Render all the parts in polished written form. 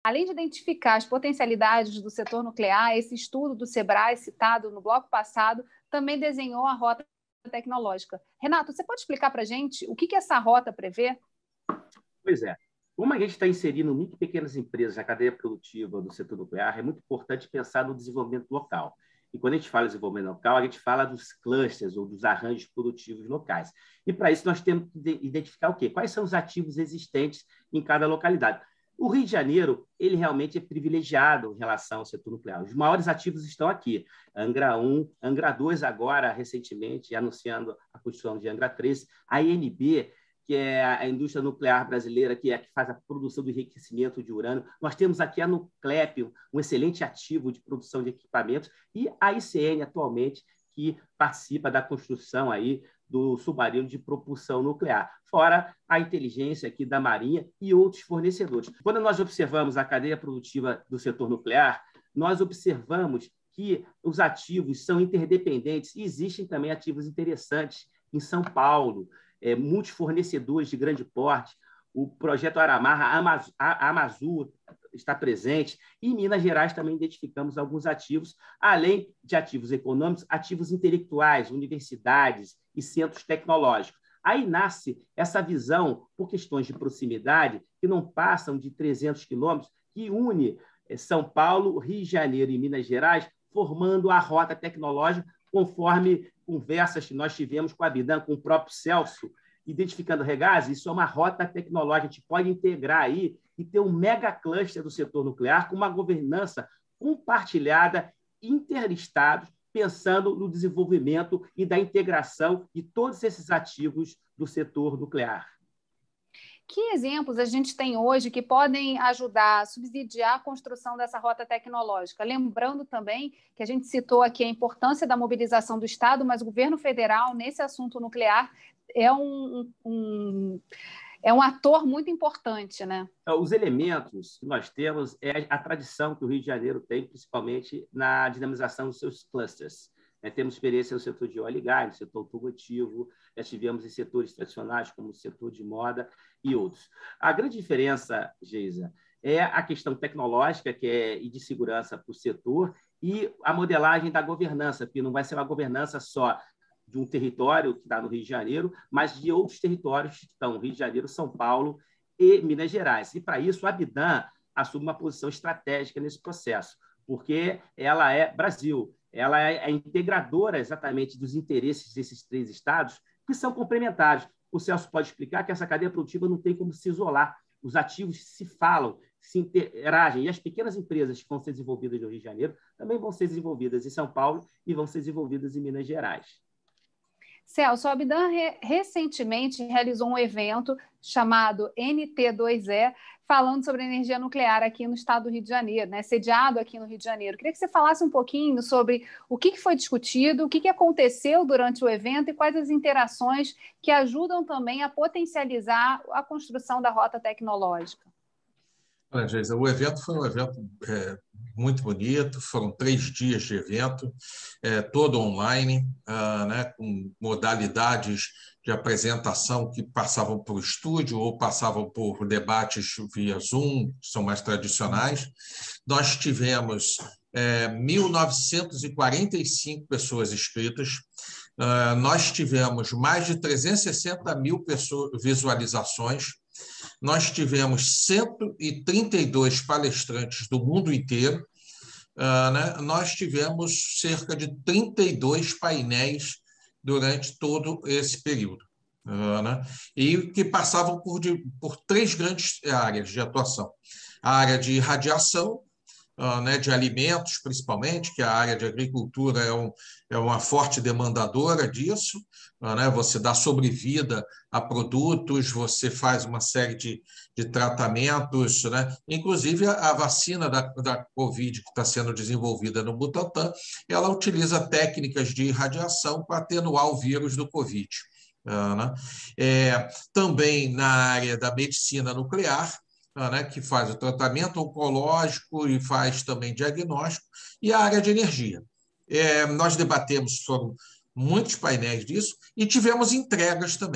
Além de identificar as potencialidades do setor nuclear, esse estudo do Sebrae, citado no bloco passado, também desenhou a rota tecnológica. Renato, você pode explicar para a gente o que essa rota prevê? Pois é. Como a gente está inserindo micro e pequenas empresas na cadeia produtiva do setor nuclear, é muito importante pensar no desenvolvimento local. E quando a gente fala de desenvolvimento local, a gente fala dos clusters ou dos arranjos produtivos locais. E para isso nós temos que identificar o quê? Quais são os ativos existentes em cada localidade. O Rio de Janeiro, ele realmente é privilegiado em relação ao setor nuclear. Os maiores ativos estão aqui. Angra 1, Angra 2 agora, recentemente, anunciando a construção de Angra 3, a INB, que é a indústria nuclear brasileira, que é a que faz a produção do enriquecimento de urânio. Nós temos aqui a Nuclep, um excelente ativo de produção de equipamentos, e a ICN, atualmente, que participa da construção aí do submarino de propulsão nuclear, fora a inteligência aqui da Marinha e outros fornecedores. Quando nós observamos a cadeia produtiva do setor nuclear, nós observamos que os ativos são interdependentes e existem também ativos interessantes em São Paulo, muitos fornecedores de grande porte. O projeto Aramarra, a Amazur está presente. E em Minas Gerais também identificamos alguns ativos, além de ativos econômicos, ativos intelectuais, universidades e centros tecnológicos. Aí nasce essa visão, por questões de proximidade, que não passam de 300 quilômetros, que une São Paulo, Rio de Janeiro e Minas Gerais, formando a rota tecnológica, conforme conversas que nós tivemos com a Bidan, com o próprio Celso, identificando Regazzi. Isso é uma rota tecnológica, a gente pode integrar aí e ter um mega cluster do setor nuclear com uma governança compartilhada, interestados, pensando no desenvolvimento e da integração de todos esses ativos do setor nuclear. Que exemplos a gente tem hoje que podem ajudar a subsidiar a construção dessa rota tecnológica? Lembrando também que a gente citou aqui a importância da mobilização do Estado, mas o governo federal, nesse assunto nuclear, é um ator muito importante, né? Os elementos que nós temos é a tradição que o Rio de Janeiro tem, principalmente na dinamização dos seus clusters. Temos experiência no setor de óleo e gás, no setor automotivo, já tivemos em setores tradicionais, como o setor de moda e outros. A grande diferença, Geisa, é a questão tecnológica e de segurança para o setor e a modelagem da governança, que não vai ser uma governança só de um território que está no Rio de Janeiro, mas de outros territórios que estão no Rio de Janeiro, São Paulo e Minas Gerais. E, para isso, a Bidan assume uma posição estratégica nesse processo, porque ela é Brasil, ela é a integradora exatamente dos interesses desses três estados, que são complementares. O Celso pode explicar que essa cadeia produtiva não tem como se isolar. Os ativos se falam, se interagem, e as pequenas empresas que vão ser desenvolvidas no Rio de Janeiro também vão ser desenvolvidas em São Paulo e vão ser desenvolvidas em Minas Gerais. Celso, a Bidan recentemente realizou um evento chamado NT2E, falando sobre energia nuclear aqui no estado do Rio de Janeiro, né? Sediado aqui no Rio de Janeiro. Queria que você falasse um pouquinho sobre o que foi discutido, o que aconteceu durante o evento e quais as interações que ajudam também a potencializar a construção da rota tecnológica. Olha, Geisa, o evento foi um evento muito bonito, foram 3 dias de evento, todo online, né, com modalidades de apresentação que passavam por estúdio ou passavam por debates via Zoom, que são mais tradicionais. Nós tivemos 1.945 pessoas inscritas, nós tivemos mais de 360 mil visualizações. Nós tivemos 132 palestrantes do mundo inteiro, né? Nós tivemos cerca de 32 painéis durante todo esse período, né? E que passavam por 3 grandes áreas de atuação. A área de radiação, né, de alimentos, principalmente, que a área de agricultura é uma forte demandadora disso, né? Você dá sobrevida a produtos, você faz uma série de tratamentos, né? Inclusive a vacina da Covid que está sendo desenvolvida no Butantan, ela utiliza técnicas de radiação para atenuar o vírus do Covid, né? Também na área da medicina nuclear, né, que faz o tratamento oncológico e faz também diagnóstico, e a área de energia. Nós debatemos, foram muitos painéis disso, e tivemos entregas também.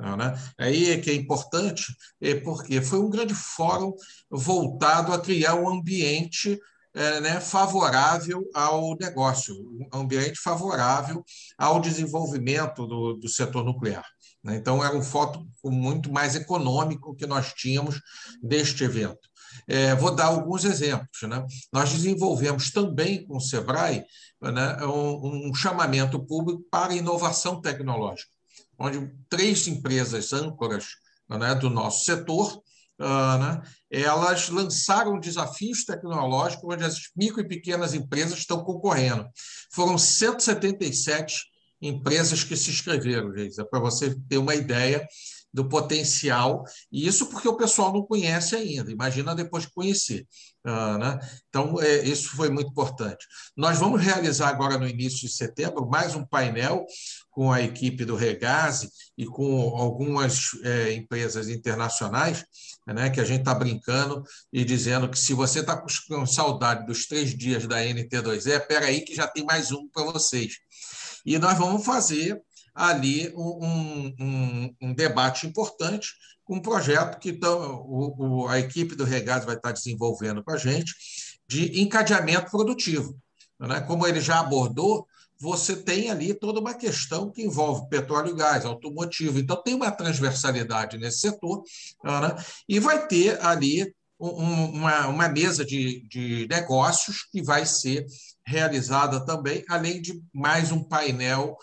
Né? Aí é que é importante, porque foi um grande fórum voltado a criar um ambiente né, favorável ao negócio, um ambiente favorável ao desenvolvimento do setor nuclear. Né? Então, era um fórum muito mais econômico que nós tínhamos deste evento. Vou dar alguns exemplos. Né? Nós desenvolvemos também com o SEBRAE, né, um chamamento público para inovação tecnológica, onde 3 empresas âncoras, né, do nosso setor, né, elas lançaram desafios tecnológicos onde as micro e pequenas empresas estão concorrendo. Foram 177 empresas que se inscreveram, Geisa, para você ter uma ideia do potencial, e isso porque o pessoal não conhece ainda, imagina depois de conhecer. Né? Então, isso foi muito importante. Nós vamos realizar agora, no início de setembro, mais um painel com a equipe do Regase e com algumas empresas internacionais, né, que a gente está brincando e dizendo que se você está com saudade dos 3 dias da NT2E, espera aí que já tem mais um para vocês. E nós vamos fazer ali um debate importante com um projeto que a equipe do Regase vai estar desenvolvendo com a gente de encadeamento produtivo. Né? Como ele já abordou, você tem ali toda uma questão que envolve petróleo e gás, automotivo. Então, tem uma transversalidade nesse setor, né? E vai ter ali uma mesa de negócios que vai ser realizada também, além de mais um painel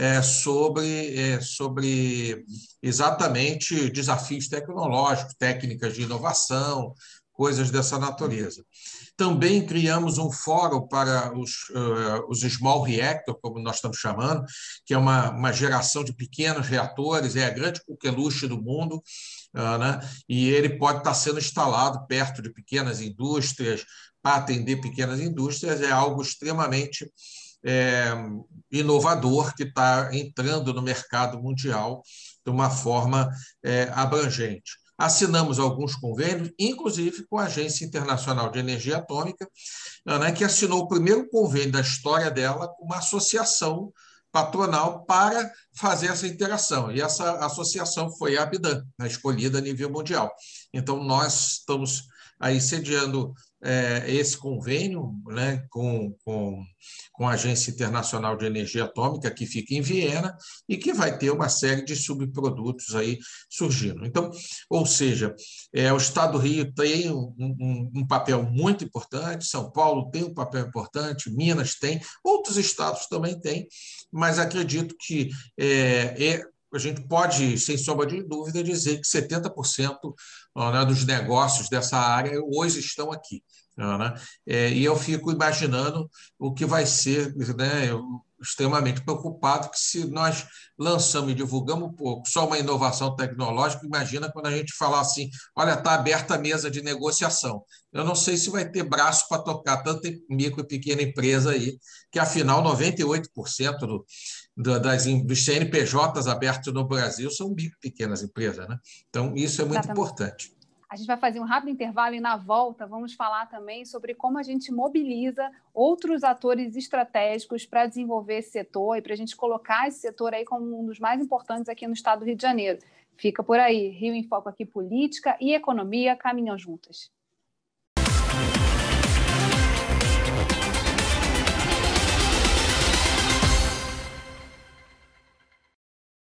sobre exatamente desafios tecnológicos, técnicas de inovação, coisas dessa natureza. Também criamos um fórum para os small reactor, como nós estamos chamando, que é uma geração de pequenos reatores, é a grande coqueluche do mundo, né? E ele pode estar sendo instalado perto de pequenas indústrias, para atender pequenas indústrias, é algo extremamente inovador que está entrando no mercado mundial de uma forma abrangente. Assinamos alguns convênios, inclusive com a Agência Internacional de Energia Atômica, né, que assinou o primeiro convênio da história dela com uma associação patronal para fazer essa interação. E essa associação foi a Abidan, né, escolhida a nível mundial. Então, nós estamos aí sediando esse convênio, né, com a Agência Internacional de Energia Atômica, que fica em Viena, e que vai ter uma série de subprodutos aí surgindo. Então, ou seja, o Estado do Rio tem um papel muito importante, São Paulo tem um papel importante, Minas tem, outros estados também têm, mas acredito que a gente pode, sem sombra de dúvida, dizer que 70% né, dos negócios dessa área hoje estão aqui. Né? E eu fico imaginando o que vai ser, né, extremamente preocupado, que se nós lançamos e divulgamos um pouco só uma inovação tecnológica, imagina quando a gente falar assim, olha, está aberta a mesa de negociação. Eu não sei se vai ter braço para tocar tanta micro e pequena empresa aí, que afinal 98% dos CNPJs abertos no Brasil são micro e pequenas empresas. Né? Então, isso é muito importante. A gente vai fazer um rápido intervalo e, na volta, vamos falar também sobre como a gente mobiliza outros atores estratégicos para desenvolver esse setor e para a gente colocar esse setor aí como um dos mais importantes aqui no estado do Rio de Janeiro. Fica por aí. Rio em Foco aqui, política e economia caminham juntas.